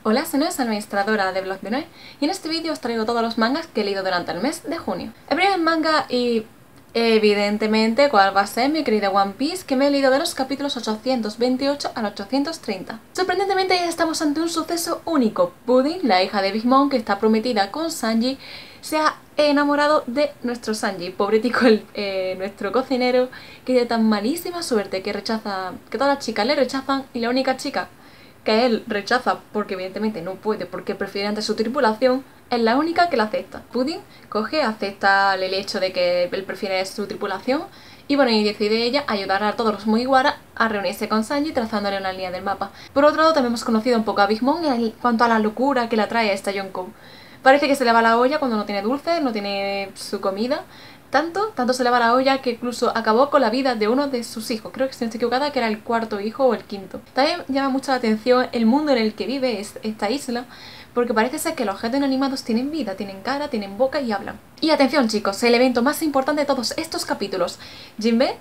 Hola, soy Noé, soy administradora de Blog de Noé y en este vídeo os traigo todos los mangas que he leído durante el mes de junio. El primer manga y evidentemente cuál va a ser mi querida One Piece, que me he leído de los capítulos 828 al 830. Sorprendentemente ya estamos ante un suceso único. Pudding, la hija de Big Mom que está prometida con Sanji, se ha enamorado de nuestro Sanji, pobretico nuestro cocinero, que tiene tan malísima suerte que rechaza, que todas las chicas le rechazan y la única chica que él rechaza porque evidentemente no puede, porque prefiere ante su tripulación, es la única que la acepta. Pudding coge, acepta el hecho de que él prefiere su tripulación y bueno, y decide ella ayudar a todos los Mugiwara a reunirse con Sanji trazándole una línea del mapa. Por otro lado, también hemos conocido un poco a Big Mom en cuanto a la locura que le atrae a esta Yonkou. Parece que se le va la olla cuando no tiene dulces, no tiene su comida. Tanto se le va la olla que incluso acabó con la vida de uno de sus hijos. Creo que si no estoy equivocada que era el cuarto hijo o el quinto. También llama mucho la atención el mundo en el que vive esta isla, porque parece ser que los objetos inanimados tienen vida, tienen cara, tienen boca y hablan. Y atención chicos, el evento más importante de todos estos capítulos. Jinbe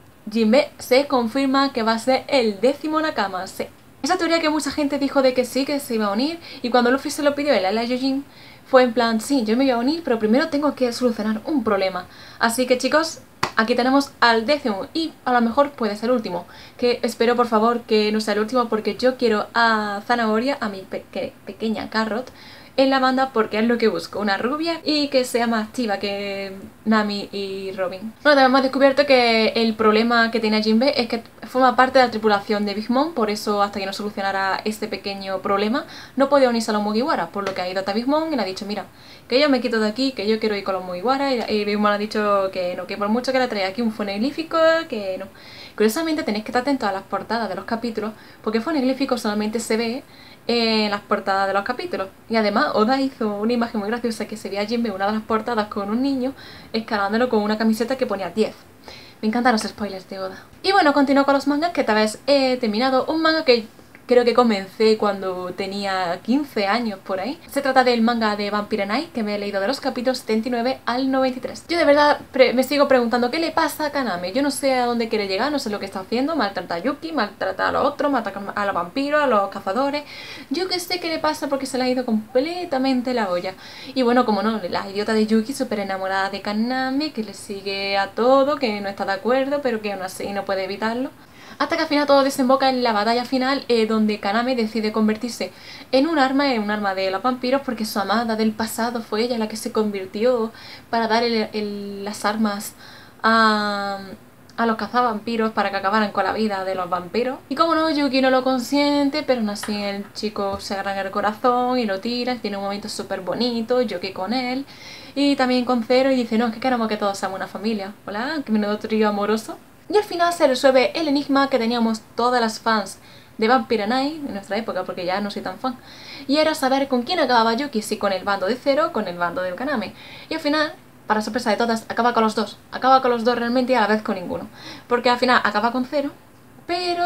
se confirma que va a ser el 10º Nakama. Sí. Esa teoría que mucha gente dijo de que sí, que se iba a unir, y cuando Luffy se lo pidió a la Yojin, fue en plan, sí, yo me voy a unir, pero primero tengo que solucionar un problema. Así que chicos, aquí tenemos al 10º y a lo mejor puede ser el último. Que espero por favor que no sea el último porque yo quiero a Zanahoria, a mi pequeña Carrot, en la banda porque es lo que busco, una rubia y que sea más activa que Nami y Robin. Bueno, también hemos descubierto que el problema que tiene Jinbe es que forma parte de la tripulación de Big Mom, por eso hasta que no solucionara este pequeño problema no podía unirse a los Mugiwara, por lo que ha ido hasta Big Mom y le ha dicho, mira, que yo me quito de aquí, que yo quiero ir con los Mugiwara, y Big Mom ha dicho que no, que por mucho que le traiga aquí un foneglífico, que no. Curiosamente tenéis que estar atentos a las portadas de los capítulos, porque foneglífico solamente se ve en las portadas de los capítulos. Y además Oda hizo una imagen muy graciosa que se veía a Jinbe en una de las portadas con un niño escalándolo con una camiseta que ponía 10. Me encantan los spoilers de Oda. Y bueno, continúo con los mangas que tal vez he terminado. Un manga que creo que comencé cuando tenía 15 años por ahí. Se trata del manga de Vampire Knight, que me he leído de los capítulos 79 al 93. Yo de verdad me sigo preguntando qué le pasa a Kaname. Yo no sé a dónde quiere llegar, no sé lo que está haciendo. Maltrata a Yuki, maltrata a los otros, mata a los vampiros, a los cazadores. Yo que sé qué le pasa porque se le ha ido completamente la olla. Y bueno, como no, la idiota de Yuki súper enamorada de Kaname, que le sigue a todo, que no está de acuerdo, pero que aún así no puede evitarlo. Hasta que al final todo desemboca en la batalla final, donde Kaname decide convertirse en un arma de los vampiros, porque su amada del pasado fue ella la que se convirtió para dar las armas a los cazavampiros para que acabaran con la vida de los vampiros. Y como no, Yuki no lo consiente, pero aún así el chico se agarra en el corazón y lo tira, tiene un momento súper bonito, Yuki con él, y también con Zero, y dice, no, es que queremos que todos seamos una familia. Hola, que menudo trío amoroso. Y al final se resuelve el enigma que teníamos todas las fans de Vampire Knight en nuestra época, porque ya no soy tan fan. Y era saber con quién acababa Yuki, si con el bando de Zero o con el bando de Kaname. Y al final, para sorpresa de todas, acaba con los dos. Acaba con los dos realmente y a la vez con ninguno. Porque al final acaba con Zero, pero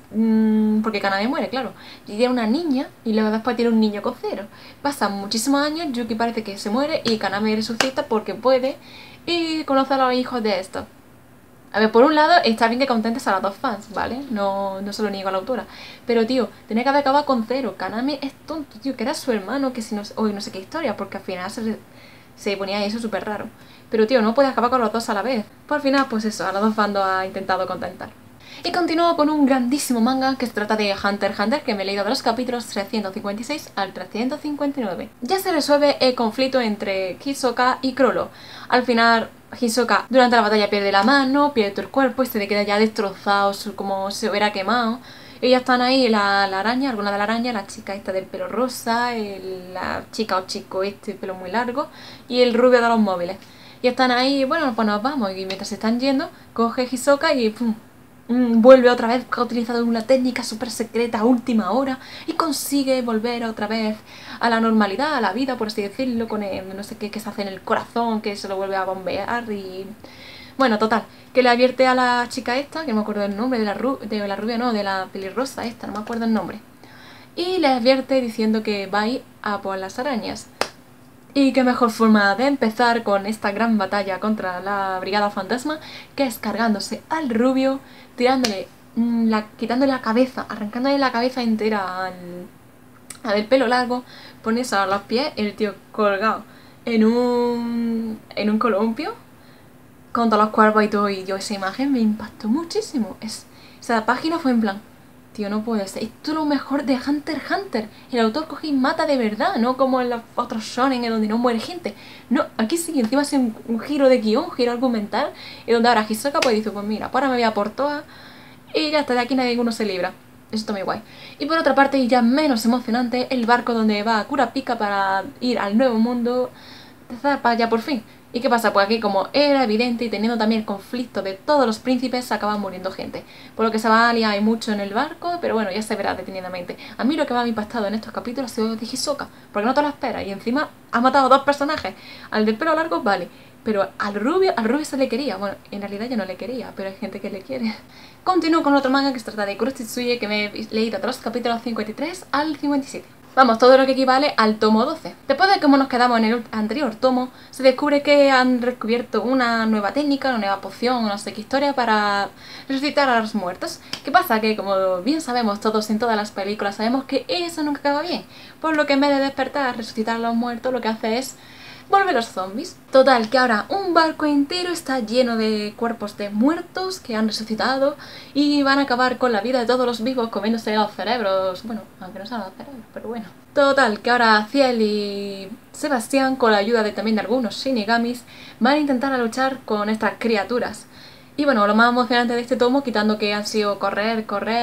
porque Kaname muere, claro. Y tiene una niña y luego después tiene un niño con Zero. Pasan muchísimos años, Yuki parece que se muere y Kaname resucita porque puede y conoce a los hijos de estos. A ver, por un lado, está bien que contentes a las dos fans, ¿vale? No se lo niego a la autora. Pero, tío, tenía que haber acabado con Zero. Kaname es tonto, tío, que era su hermano, que si no... Uy, no sé qué historia, porque al final se ponía eso súper raro. Pero, tío, no puedes acabar con los dos a la vez. Pues al final, pues eso, a los dos bandos ha intentado contentar. Y continúo con un grandísimo manga que se trata de Hunter x Hunter, que me he leído de los capítulos 356 al 359. Ya se resuelve el conflicto entre Hisoka y Chrollo. Al final, Hisoka durante la batalla pierde la mano, pierde el cuerpo y se le queda ya destrozado, como si se hubiera quemado. Y ya están ahí la araña, alguna de la araña, la chica esta del pelo rosa, la chica o chico este pelo muy largo y el rubio de los móviles. Y están ahí, bueno, pues nos vamos. Y mientras se están yendo, coge Hisoka y ¡pum! Vuelve otra vez, ha utilizado una técnica súper secreta a última hora y consigue volver otra vez a la normalidad, a la vida, por así decirlo, con el, no sé qué que se hace en el corazón, que se lo vuelve a bombear y... Bueno, total, que le advierte a la chica esta, que no me acuerdo el nombre, de la rubia, no, de la pelirrosa esta, no me acuerdo el nombre. Y le advierte diciendo que va a ir a por las arañas. Y qué mejor forma de empezar con esta gran batalla contra la Brigada Fantasma, que es cargándose al rubio, tirándole, quitándole la cabeza, arrancándole la cabeza entera a ver, pelo largo, ponerse a los pies, el tío colgado en un columpio, con todos los cuerpos y todo, y yo esa imagen me impactó muchísimo. Esa página fue en plan, tío, no puede ser, esto es lo mejor de Hunter x Hunter. El autor coge y mata de verdad, no como en los otros shonen en donde no muere gente. No, aquí sí, encima hace un giro de guión, un giro argumental, y donde ahora Hisoka pues dice, pues mira, pues ahora me voy a por todas, y ya está, de aquí ninguno se libra. Eso está muy guay. Y por otra parte, y ya menos emocionante, el barco donde va Kurapika para ir al nuevo mundo de Zappa ya por fin. ¿Y qué pasa? Pues aquí, como era evidente y teniendo también el conflicto de todos los príncipes, se acaba muriendo gente. Por lo que se va a liar mucho en el barco, pero bueno, ya se verá detenidamente. A mí lo que me ha impactado en estos capítulos ha sido de Hisoka, porque no te lo esperas. Y encima ha matado a dos personajes. Al del pelo largo, vale. Pero al rubio se le quería. Bueno, en realidad yo no le quería, pero hay gente que le quiere. Continúo con otro manga que se trata de Kuroshitsuji, que me he leído de los capítulos 53 al 57. Vamos, todo lo que equivale al tomo 12. Después de cómo nos quedamos en el anterior tomo, se descubre que han descubierto una nueva técnica, una nueva poción, no sé qué historia para resucitar a los muertos. ¿Qué pasa? Que como bien sabemos todos en todas las películas, sabemos que eso nunca acaba bien. Por lo que en vez de despertar, resucitar a los muertos, lo que hace es vuelve los zombies. Total, que ahora un barco entero está lleno de cuerpos de muertos que han resucitado y van a acabar con la vida de todos los vivos comiéndose los cerebros. Bueno, aunque no sean los cerebros, pero bueno. Total, que ahora Ciel y Sebastián, con la ayuda de también de algunos shinigamis, van a intentar luchar con estas criaturas. Y bueno, lo más emocionante de este tomo, quitando que han sido correr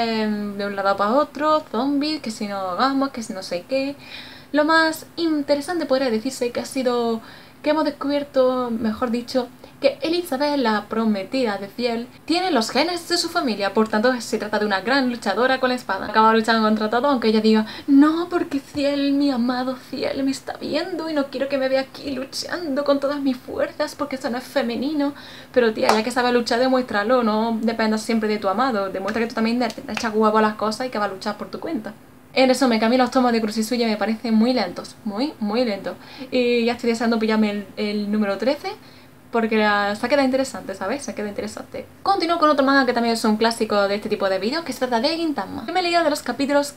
de un lado para otro, zombies, que si no hagamos, que si no sé qué. Lo más interesante podría decirse que ha sido que hemos descubierto, mejor dicho, que Elizabeth, la prometida de Ciel, tiene los genes de su familia, por tanto se trata de una gran luchadora con la espada. Acaba luchando contra todo, aunque ella diga, no, porque Ciel, mi amado Ciel, me está viendo y no quiero que me vea aquí luchando con todas mis fuerzas porque eso no es femenino. Pero tía, ya que sabes luchar, demuéstralo, no dependas siempre de tu amado, demuestra que tú también le echas huevo a las cosas y que vas a luchar por tu kuenta. En resumen, que a mí los tomos de Kuroshitsuji me parecen muy lentos, muy lentos. Y ya estoy deseando pillarme el número 13, porque se queda interesante, ¿sabes? Se queda interesante. Continúo con otro manga que también es un clásico de este tipo de vídeos, que se trata de Gintama. Me he leído de los capítulos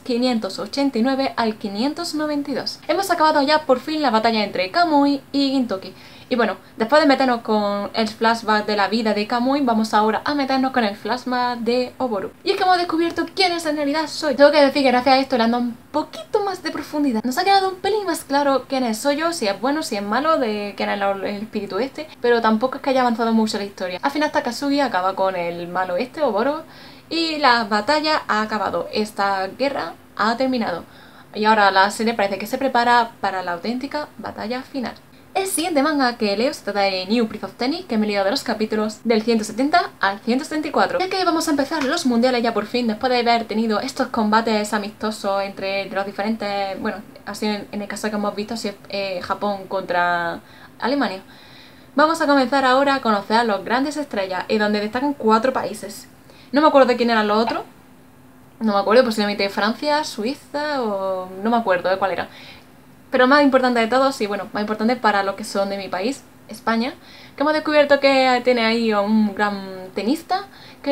589 al 592. Hemos acabado ya por fin la batalla entre Kamui y Gintoki. Y bueno, después de meternos con el flashback de la vida de Kamui, vamos ahora a meternos con el flashback de Oboru. Y es que hemos descubierto quién es en realidad soy. Tengo que decir que gracias a esto le ando un poquito más de profundidad. Nos ha quedado un pelín más claro quién es soy yo, si es bueno, si es malo, de quién es el espíritu este. Pero tampoco es que haya avanzado mucho la historia. Al final Takasugi acaba con el malo este, Oboru, y la batalla ha acabado. Esta guerra ha terminado. Y ahora la serie parece que se prepara para la auténtica batalla final. El siguiente manga que leo se trata de New Prince of Tennis, que me he leído de los capítulos del 170 al 174. Ya que vamos a empezar los mundiales ya por fin, después de haber tenido estos combates amistosos entre los diferentes, bueno, así en el caso que hemos visto, si es Japón contra Alemania. Vamos a comenzar ahora a conocer a los grandes estrellas, y donde destacan 4 países. No me acuerdo de quién eran los otros. No me acuerdo, posiblemente Francia, Suiza o... no me acuerdo de cuál era. Pero más importante de todos, y bueno, más importante para los que son de mi país, España, que hemos descubierto que tiene ahí a un gran tenista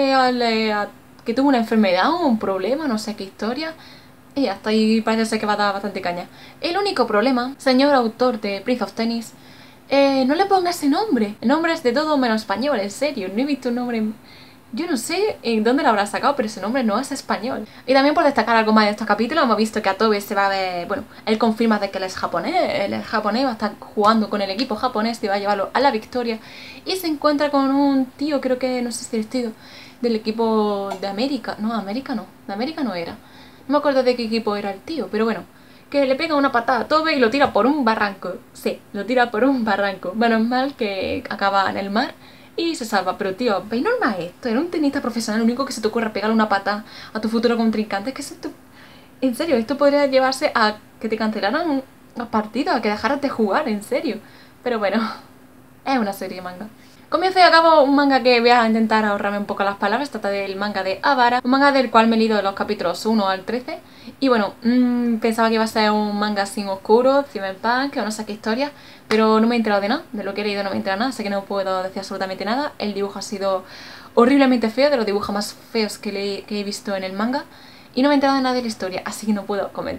que tuvo una enfermedad o un problema, no sé qué historia, y hasta ahí parece ser que va a dar bastante caña. El único problema, señor autor de Prince of Tennis, no le ponga ese nombre. El nombre es de todo menos español, en serio, no he visto un nombre... Yo no sé en dónde lo habrá sacado, pero ese nombre no es español. Y también por destacar algo más de estos capítulos, hemos visto que Atobe se va a ver... Bueno, él confirma de que él es japonés, va a estar jugando con el equipo japonés y va a llevarlo a la victoria. Y se encuentra con un tío, creo que, no sé si es tío, del equipo de América. No, América no, de América no era. No me acuerdo de qué equipo era el tío, pero bueno. Que le pega una patada a Atobe y lo tira por un barranco. Sí, lo tira por un barranco. Menos mal que acaba en el mar y se salva, pero tío, ¿veis normal esto? Era un tenista profesional, lo único que se te ocurre pegarle una pata a tu futuro contrincante. Es que esto... En serio, esto podría llevarse a que te cancelaran los partidos, a que dejaras de jugar, en serio. Pero bueno, es una serie de manga. Comienzo y acabo un manga que voy a intentar ahorrarme un poco las palabras. Trata del manga de Avara, un manga del cual me he leído los capítulos 1 al 13. Y bueno, pensaba que iba a ser un manga sin oscuro, cyberpunk o no sé qué historia, pero no me he enterado de nada, de lo que he leído no me he enterado de nada, así que no puedo decir absolutamente nada. El dibujo ha sido horriblemente feo, de los dibujos más feos que he visto en el manga, y no me he enterado de nada de la historia, así que no puedo comentar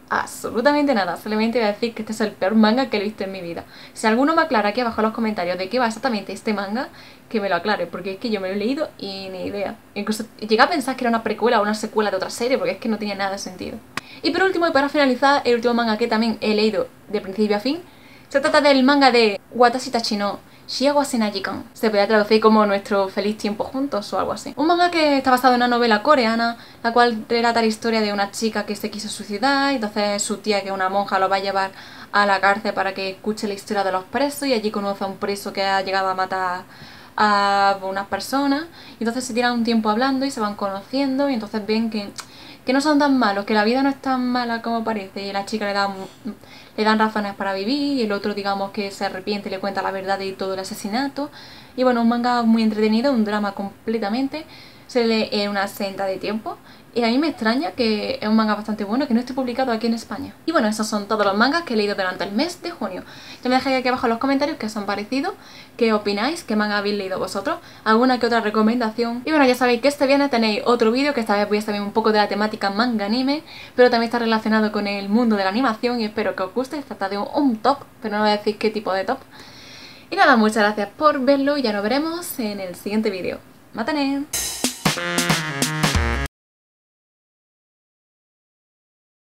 absolutamente nada. Solamente voy a decir que este es el peor manga que he visto en mi vida. Si alguno me aclara aquí abajo en los comentarios de qué va exactamente este manga, que me lo aclare, porque es que yo me lo he leído y ni idea. Incluso llegué a pensar que era una precuela o una secuela de otra serie, porque es que no tenía nada de sentido. Y por último, y para finalizar, el último manga que también he leído de principio a fin, se trata del manga de Watashi Tachi no Shiawa Senajikan. Se podría traducir como Nuestro feliz tiempo juntos o algo así. Un manga que está basado en una novela coreana, la cual relata la historia de una chica que se quiso suicidar, y entonces su tía, que es una monja, lo va a llevar a la cárcel para que escuche la historia de los presos, y allí conoce a un preso que ha llegado a matar a unas personas, y entonces se tiran un tiempo hablando y se van conociendo, y entonces ven que no son tan malos, que la vida no es tan mala como parece, y la chica le dan razones para vivir, y el otro, digamos, que se arrepiente y le cuenta la verdad de todo el asesinato. Y bueno, un manga muy entretenido, un drama completamente, se lee en una senda de tiempo, y a mí me extraña que es un manga bastante bueno que no esté publicado aquí en España. Y bueno, esos son todos los mangas que he leído durante el mes de junio. Ya me dejéis aquí abajo en los comentarios qué os han parecido, qué opináis, qué manga habéis leído vosotros, alguna que otra recomendación. Y bueno, ya sabéis que este viernes tenéis otro vídeo, que esta vez voy a saber un poco de la temática manga anime, pero también está relacionado con el mundo de la animación, y espero que os guste. Se trata de un top, pero no voy a decir qué tipo de top. Y nada, muchas gracias por verlo y ya nos veremos en el siguiente vídeo. ¡Matané!